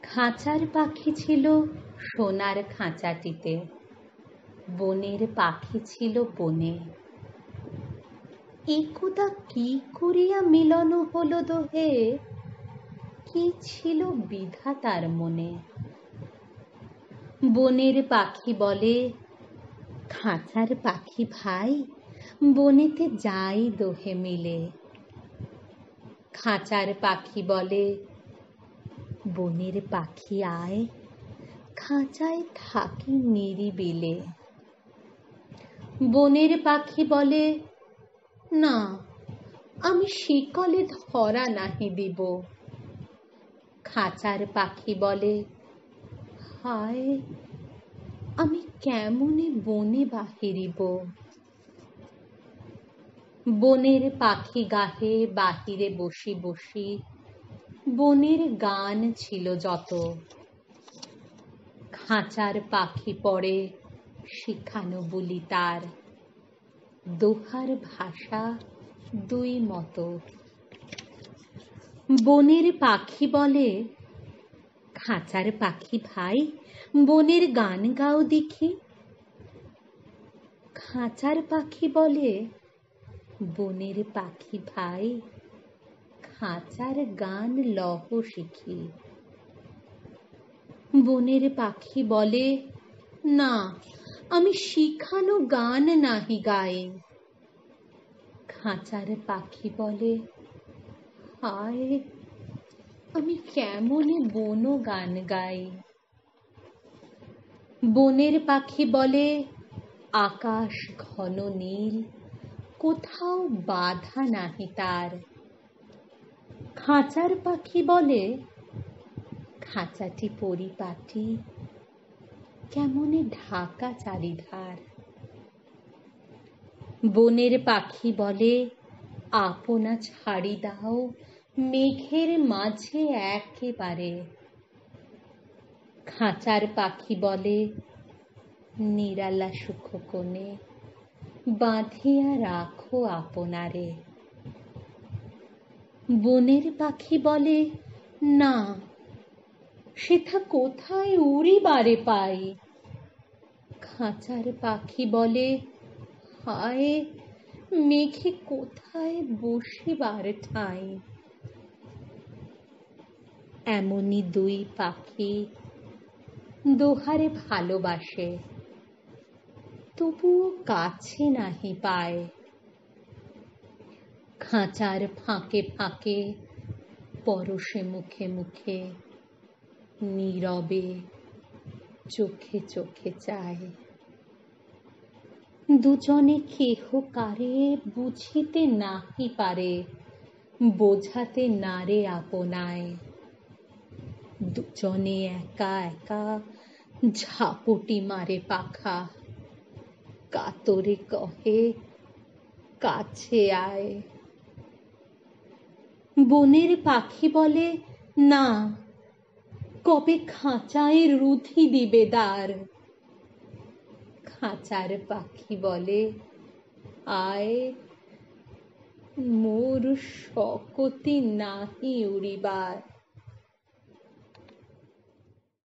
খাঁচার পাখি ছিল সোনার খাঁচাটিতে, বনের পাখি ছিল বনে। একদা কি করিয়া মিলন হলো দোহে, কি ছিল বিধাতার মনে। বনের পাখি বলে, খাঁচার পাখি ভাই, বনেতে যাই দোহে মিলে। খাঁচার পাখি বলে, বনের পাখি আয়, খাঁচায় থাকি নিরিবিলে। বনের পাখি বলে, না, আমি শিকলে ধরা নাহি দিব। খাঁচার পাখি বলে, হায়, আমি কেমনে বনে বাহিরিব। বনের পাখি গাহে বাহিরে বসি বসি, বনের গান ছিল যত। খাঁচার পাখি পড়ে শিখানো বুলি তার, দোহার ভাষা দুই মতো। বনের পাখি বলে, খাঁচার পাখি ভাই, বনের গান গাও দেখি। খাঁচার পাখি বলে, বনের পাখি ভাই, খাঁচার গান লহ শিখি। বনের পাখি বলে, না, আমি শিখানো গান নাহি গাই। খাঁচার পাখি বলে, হায়, আমি কেমনে বন গান গাই। বনের পাখি বলে, আকাশ ঘন নীল, কোথাও বাধা নাহি তার। খাঁচার পাখি বলে, খাঁচাটি পরিপাটি, কেমনে ঢাকা চারিধার। বনের পাখি বলে, আপনা ছাড়ি দাও মেঘের মাঝে একেবারে। খাঁচার পাখি বলে, নিরালা সুখ কোণে বাঁধিয়া রাখো আপনারে। বনের পাখি বলে, না, সেথা কোথায় উড়িবারে পাই। খাঁচার পাখি বলে, হায়, মেঘে কোথায় বসিবার ঠাঁই। এমনি দুই পাখি দোহারে ভালোবাসে, তবুও কাছে নাহি পায়। খাঁচার ফাঁকে ফাঁকে পরশে মুখে মুখে, নীরবে চোখে চোখে চায়। দুজনে কেহ কারে বুঝিতে নাহি পারে, বোঝাতে নারে আপনায়। দুজনে একা একা ঝাপটি মারে পাখা, কাতরে কহে, কাছে আয়। বনের পাখি বলে, না, কবে খাঁচায় রুধি দিবে দ্বার। খাঁচার পাখি বলে, আয়, মোর শকতি নাহি উড়িবার।